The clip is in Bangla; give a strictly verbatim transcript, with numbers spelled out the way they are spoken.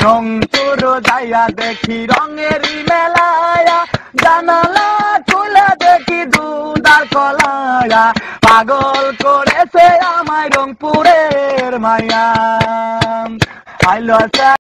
রংপুর যাইয়া দেখি রঙেরই মেলায়া, জানালা খুলে দেখি দুধার কলায়া, পাগল করেছে আমায় রংপুরের মায়া। আইলো